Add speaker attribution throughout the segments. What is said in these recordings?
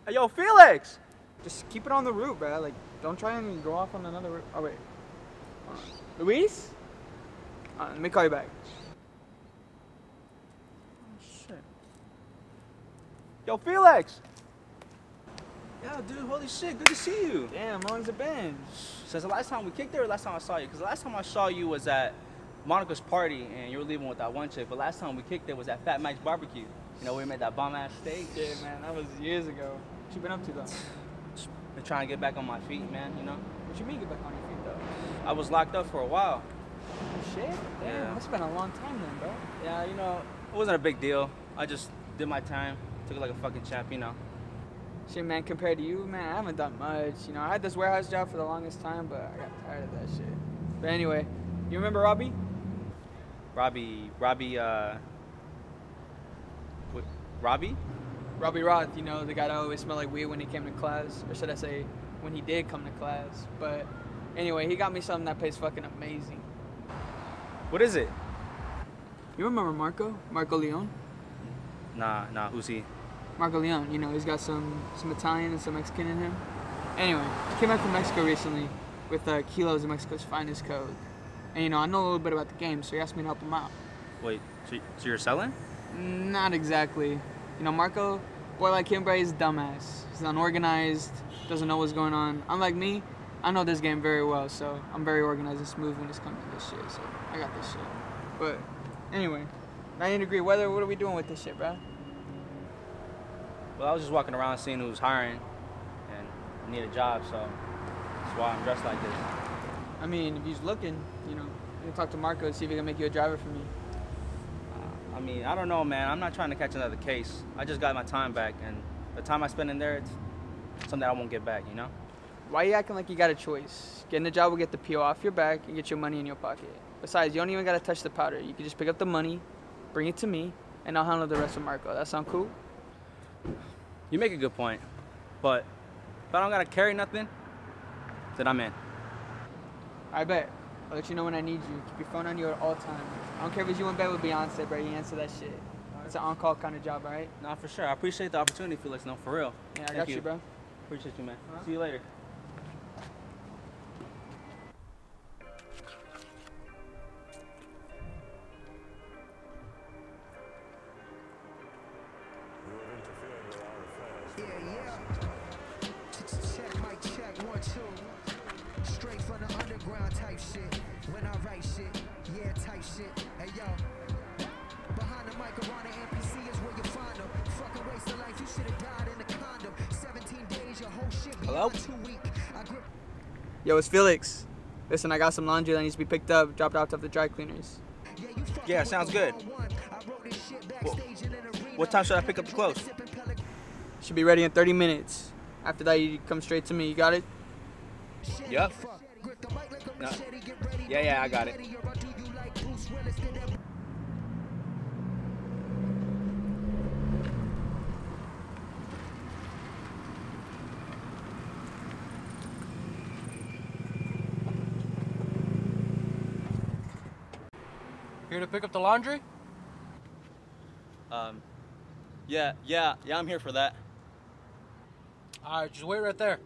Speaker 1: Hey, yo, Felix!
Speaker 2: Just keep it on the route, bro. Like, don't try and go off on another route. Oh, wait. Luis? Let me call you back.
Speaker 1: Oh, shit. Yo, Felix! Yeah, dude, holy shit, good to see you.
Speaker 2: Damn, how long's it been?
Speaker 1: Since the last time we kicked it or last time I saw you? Because the last time I saw you was at Monica's party and you were leaving with that one chick, but last time we kicked it was at Fat Mike's barbecue. You know, we made that bomb-ass steak.
Speaker 2: Yeah, man, that was years ago. What you been up to, though?
Speaker 1: Been trying to get back on my feet, man, you know?
Speaker 2: What you mean get back on your feet, though?
Speaker 1: I was locked up for a while.
Speaker 2: Oh, shit? Damn,
Speaker 1: Yeah.
Speaker 2: that's been a long time then, bro.
Speaker 1: Yeah, you know, it wasn't a big deal. I just did my time, took it like a fucking champ, you know?
Speaker 2: Shit, man, compared to you, man, I haven't done much. You know, I had this warehouse job for the longest time, but I got tired of that shit. But anyway, you remember Robbie?
Speaker 1: Robbie, Robbie?
Speaker 2: Robbie Roth, you know, the guy that always smelled like weed when he came to class. Or should I say, when he did come to class. But anyway, he got me something that tastes fucking amazing.
Speaker 1: What is it?
Speaker 2: You remember Marco? Marco Leon?
Speaker 1: Nah, who's he?
Speaker 2: Marco Leon, you know, he's got some Italian and some Mexican in him. Anyway, came back from Mexico recently with kilos of Mexico's finest code. And, you know, I know a little bit about the game, so he asked me to help him out.
Speaker 1: Wait, so you're selling?
Speaker 2: Not exactly. You know, Marco, boy like him, bro, he's a dumbass. He's unorganized, doesn't know what's going on. Unlike me, I know this game very well, so I'm very organized and smooth when it comes to this shit, so I got this shit. But, anyway, 90-degree weather, what are we doing with this shit, bro?
Speaker 1: Well, I was just walking around seeing who's hiring and I need a job, so that's why I'm dressed like this.
Speaker 2: I mean, if he's looking, you know, you can talk to Marco and see if he can make you a driver for me.
Speaker 1: I mean, I don't know, man. I'm not trying to catch another case. I just got my time back, and the time I spend in there, it's something I won't get back, you know?
Speaker 2: Why are you acting like you got a choice? Getting a job will get the PO off your back and get your money in your pocket. Besides, you don't even got to touch the powder. You can just pick up the money, bring it to me, and I'll handle the rest with Marco. That sound cool?
Speaker 1: You make a good point, but if I don't gotta carry nothing, then I'm in.
Speaker 2: I bet. I'll let you know when I need you. Keep your phone on you at all times. I don't care if it's you in bed with Beyonce, bro. You answer that shit. It's an on-call kind of job, all right?
Speaker 1: Nah, for sure. I appreciate the opportunity, Felix. No, for real.
Speaker 2: Yeah, I got you, bro.
Speaker 1: Appreciate you, man. See you later.
Speaker 3: Check, mic check, 1, 2. Straight from the underground type shit. When I write shit, yeah, type shit. Hey yo, behind the mic around the NPC is where you find them. Fucking waste of life, you should have died in a condom. 17 days, your whole shit beyond 2 weeks.
Speaker 2: Yo, it's Felix. Listen, I got some laundry that needs to be picked up, dropped off to the dry cleaners.
Speaker 1: Yeah, sounds good. What time should I pick up the clothes?
Speaker 2: Should be ready in 30 minutes. After that, you come straight to me. You got it?
Speaker 1: Yep. No. Yeah, I got it.
Speaker 4: Here to pick up the laundry?
Speaker 1: Yeah, I'm here for that.
Speaker 4: All right, just wait right there.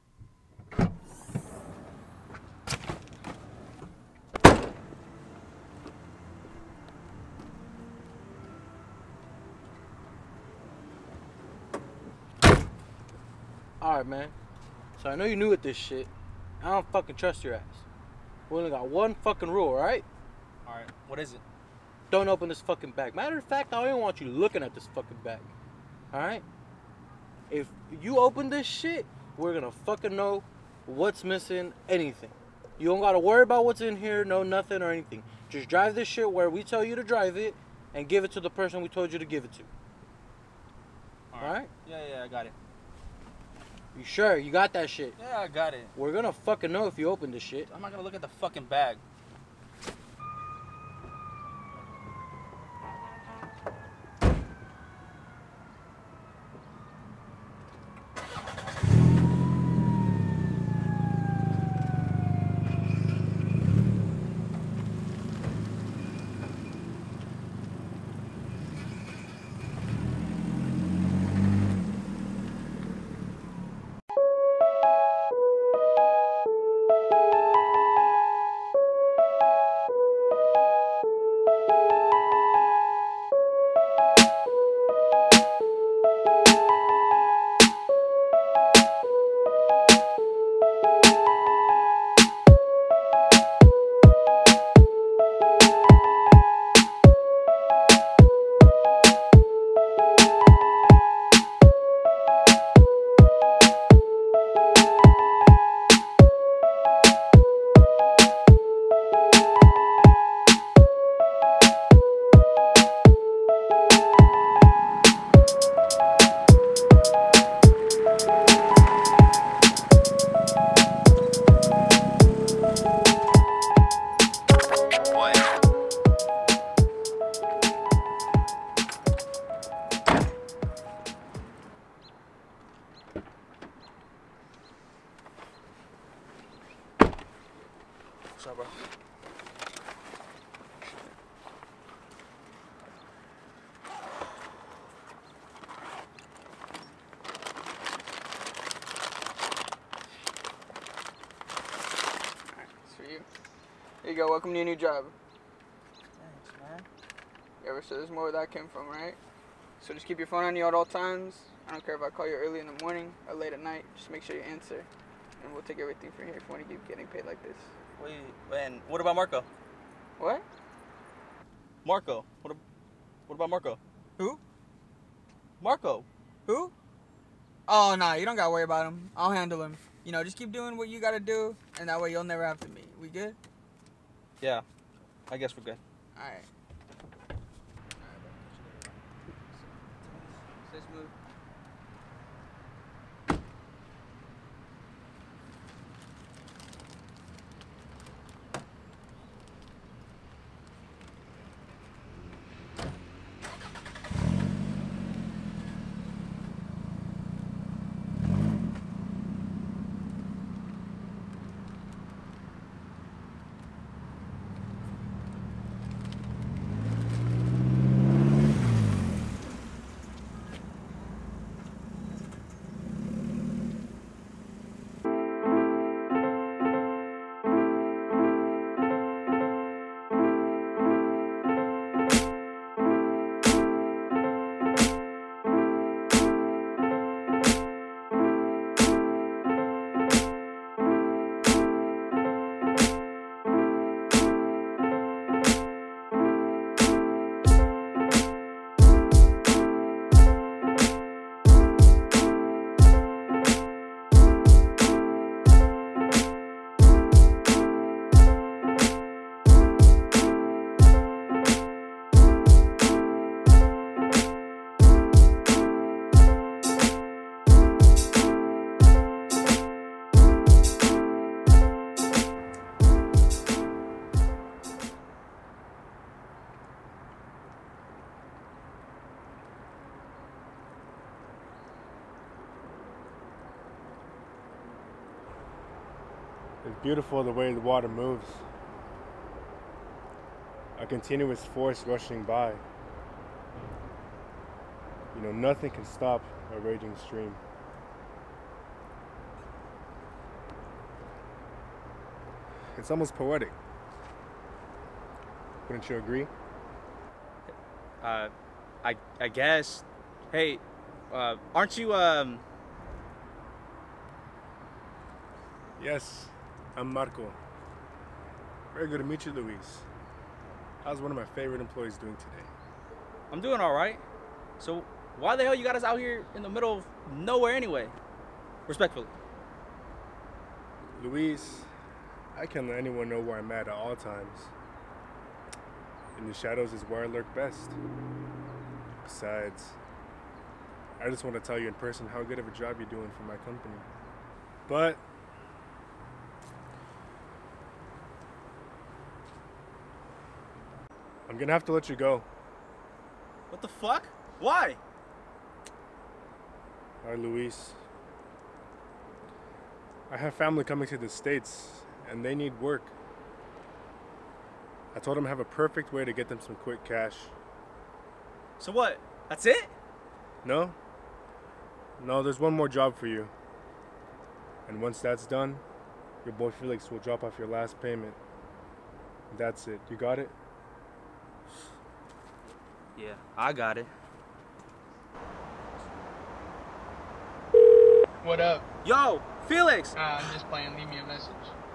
Speaker 4: All right, man. So I know you're new at this shit. I don't fucking trust your ass. We only got one fucking rule, all right?
Speaker 1: All right, what is it?
Speaker 4: Don't open this fucking bag. Matter of fact, I don't even want you looking at this fucking bag. All right? If you open this shit, we're gonna fucking know what's missing, anything. You don't gotta worry about what's in here, no nothing or anything. Just drive this shit where we tell you to drive it and give it to the person we told you to give it to. All right?
Speaker 1: Yeah, I got it.
Speaker 4: You sure? You got that shit?
Speaker 1: Yeah, I got it.
Speaker 4: We're gonna fucking know if you open this shit.
Speaker 1: I'm not gonna look at the fucking bag. bro.
Speaker 2: Here you go, welcome to your new job.
Speaker 1: Thanks, man.
Speaker 2: Yeah, so there's more where that came from, right? So just keep your phone on you at all times. I don't care if I call you early in the morning or late at night. Just make sure you answer. And we'll take everything from here if you want to keep getting paid like this.
Speaker 1: Wait, and what about Marco?
Speaker 2: What?
Speaker 1: Marco. What about Marco?
Speaker 2: Who?
Speaker 1: Marco.
Speaker 2: Who? Oh, nah, you don't gotta worry about him. I'll handle him. You know, just keep doing what you gotta do, and that way you'll never have to meet. We good?
Speaker 1: Yeah, I guess we're good.
Speaker 2: All right. Stay smooth.
Speaker 5: It's beautiful the way the water moves. A continuous force rushing by. You know, nothing can stop a raging stream. It's almost poetic. Wouldn't you agree?
Speaker 1: I guess. Hey, aren't you,
Speaker 5: Yes, I'm Marco. Very good to meet you, Luis. How's one of my favorite employees doing today?
Speaker 1: I'm doing all right. So why the hell you got us out here in the middle of nowhere anyway? Respectfully.
Speaker 5: Luis, I can let anyone know where I'm at all times. In the shadows is where I lurk best. Besides, I just want to tell you in person how good of a job you're doing for my company. But I'm gonna have to let you go.
Speaker 1: What the fuck? Why?
Speaker 5: Hi, Luis. I have family coming to the States, and they need work. I told them I have a perfect way to get them some quick cash.
Speaker 1: So what? That's it?
Speaker 5: No? No, there's one more job for you. And once that's done, your boy Felix will drop off your last payment. That's it. You got it?
Speaker 1: Yeah, I got it.
Speaker 2: What up?
Speaker 1: Yo, Felix!
Speaker 2: I'm just playing. Leave me a message.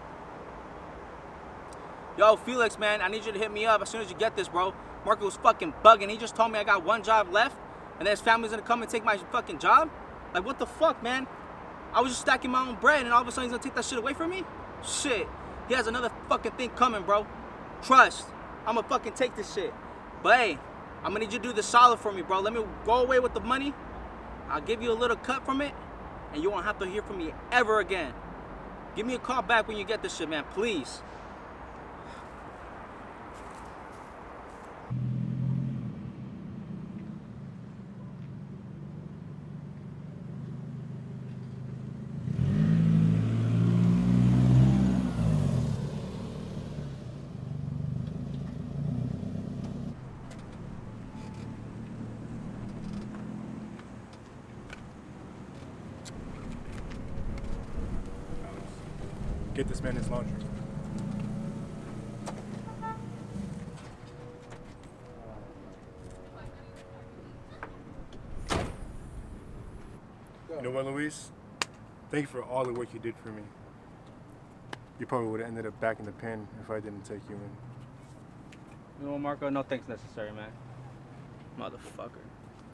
Speaker 1: Yo, Felix, man, I need you to hit me up as soon as you get this, bro. Marco was fucking bugging. He just told me I got one job left, and then his family's gonna come and take my fucking job? Like, what the fuck, man? I was just stacking my own bread, and all of a sudden he's gonna take that shit away from me? Shit. He has another fucking thing coming, bro. Trust. I'm gonna fucking take this shit. But hey, I'm gonna need you to do the solid for me, bro. Let me go away with the money. I'll give you a little cut from it, and you won't have to hear from me ever again. Give me a call back when you get this shit, man, please.
Speaker 5: Get this man his laundry. You know what, Luis? Thank you for all the work you did for me. You probably would have ended up back in the pen if I didn't take you in.
Speaker 1: You know what, Marco? No thanks necessary, man. Motherfucker.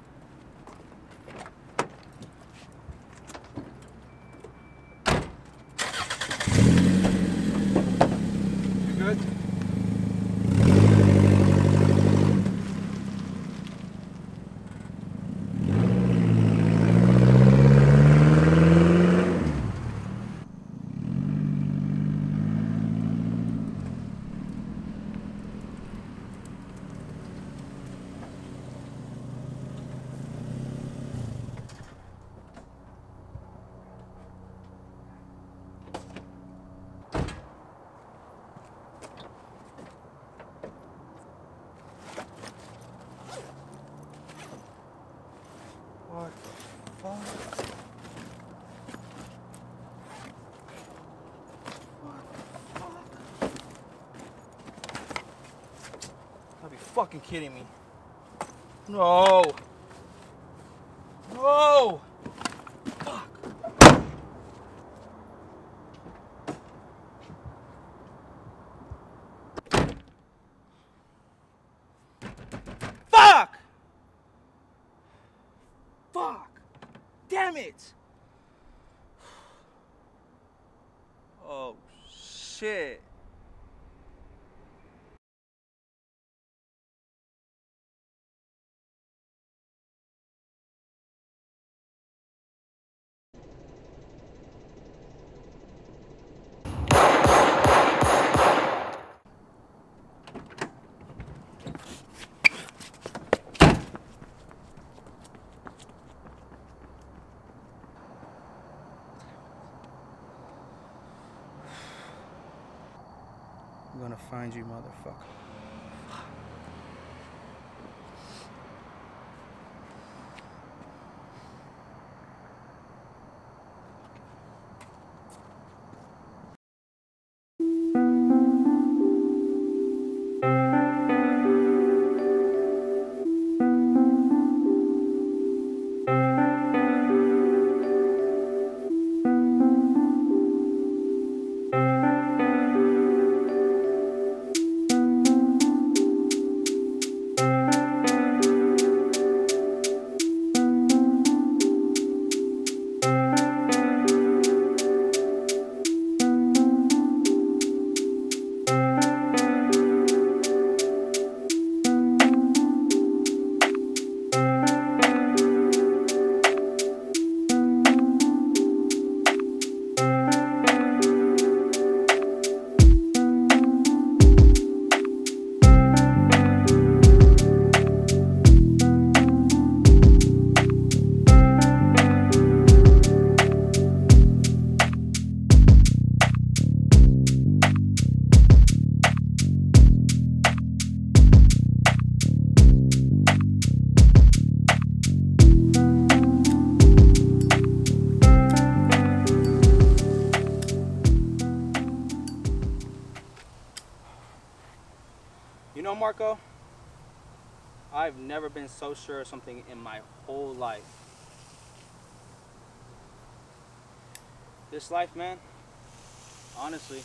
Speaker 1: You good?
Speaker 4: What the fuck?
Speaker 1: Gotta be fucking kidding me. No. No. Fuck. Fuck. Fuck. Damn it. Oh, shit. I'm gonna find you, motherfucker. You know, Marco, I've never been so sure of something in my whole life. This life, man, honestly,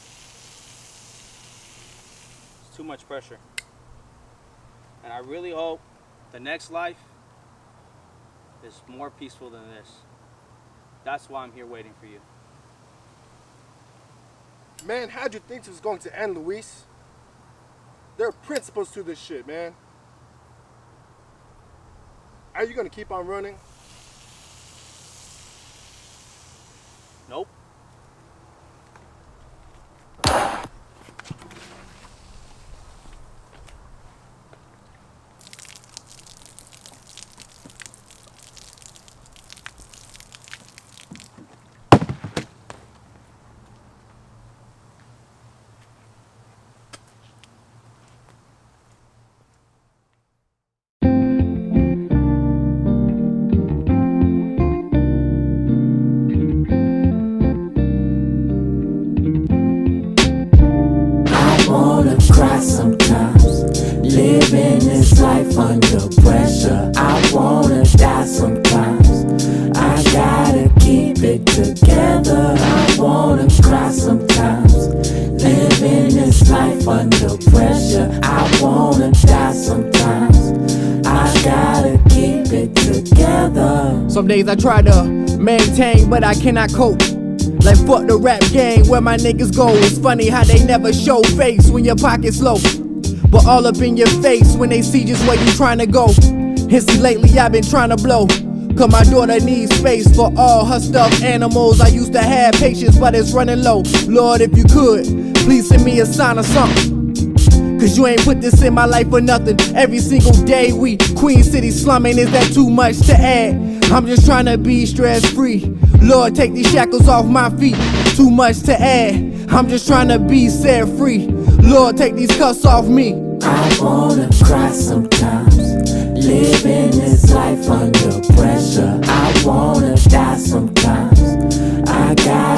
Speaker 1: it's too much pressure. And I really hope the next life is more peaceful than this. That's why I'm here waiting for you.
Speaker 5: Man, how'd you think this was going to end, Luis? There are principles to this shit, man. Are you gonna keep on running?
Speaker 1: Nope.
Speaker 6: cry sometimes. Living this life under pressure. I wanna die sometimes. I gotta keep it together. I wanna cry sometimes. Living this life under pressure. I wanna die sometimes. I gotta keep it together.
Speaker 7: Some days I try to maintain, but I cannot cope. Like fuck the rap game, where my niggas go. It's funny how they never show face when your pocket's low, but all up in your face when they see just where you trying to go. And see lately I've been trying to blow, cause my daughter needs space for all her stuffed animals. I used to have patience, but it's running low. Lord, if you could, please send me a sign or something, cause you ain't put this in my life for nothing. Every single day we Queen City slumming, is that too much to add? I'm just trying to be stress free. Lord, take these shackles off my feet, too much to add. I'm just trying to be set free. Lord, take these cuffs off me.
Speaker 6: I wanna cry sometimes. Living this life under pressure. I wanna die sometimes. I got